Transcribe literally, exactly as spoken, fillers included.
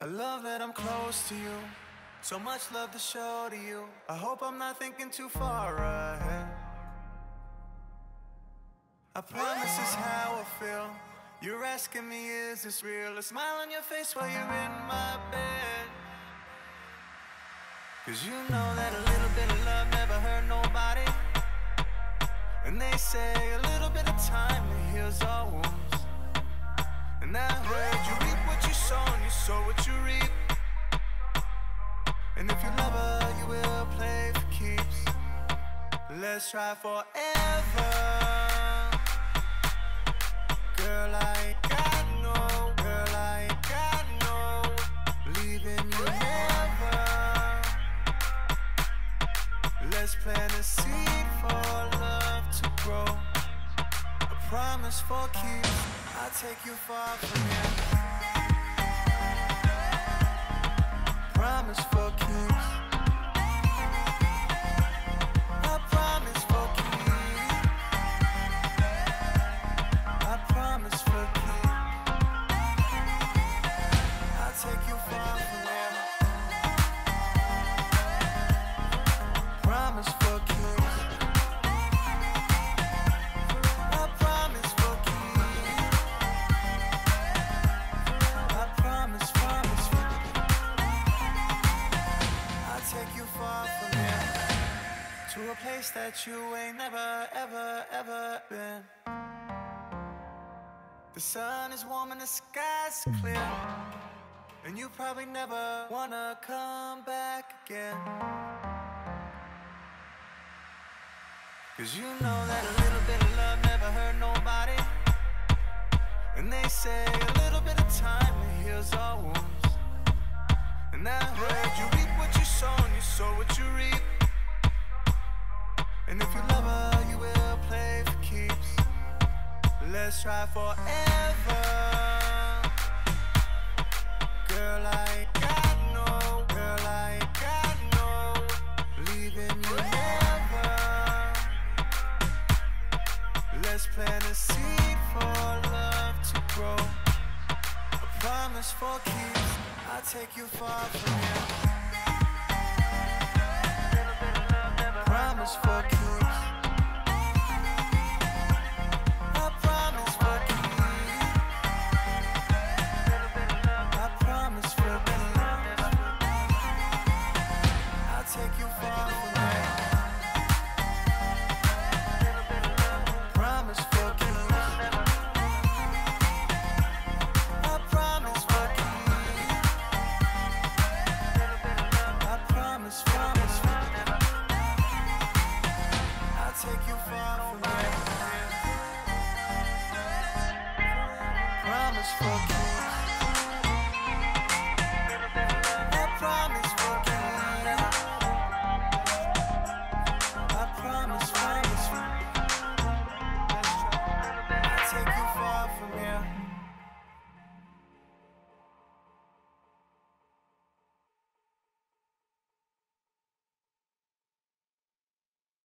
I love that I'm close to you, so much love to show to you. I hope I'm not thinking too far ahead. I promise this how I feel. You're asking me, is this real? A smile on your face while you're in my bed. Cause you know that a little bit of love never hurt nobody. And they say a little bit of time heals all wounds. And I heard you reap what you sow and you sow what you reap. And if you love her, you will play for keeps. Let's try forever. Girl, I ain't got no, girl, I ain't got no leaving you never. Let's plant a seed for love to grow. A promise for keeps. I'll take you far from here. Promise for keeps. I promise for keeps. I promise for keeps. I'll take you far from there. Promise for keeps. I promise for keeps. I promise, promise for I'll take you far from here, to a place that you ain't never, ever, ever been. The sun is warm and the sky's clear, and you probably never wanna come back again. Cause you know that a little bit of love never hurt nobody. And they say a little bit of time heals all wounds. And I heard you reap what you sow and you sow what you reap. And if you love her, you will play for keeps. Let's try forever. Girl, I ain't got no, girl, I ain't got no leaving you never. Let's plant a seed for love to grow. A promise for keeps. I'll take you far from here. Promise for keeps. I promise for keeps. I promise for keeps. I'll take you far from here. Promise for keeps. I promise for keeps. I promise, promise, I'll take you far from here. Promise for keeps.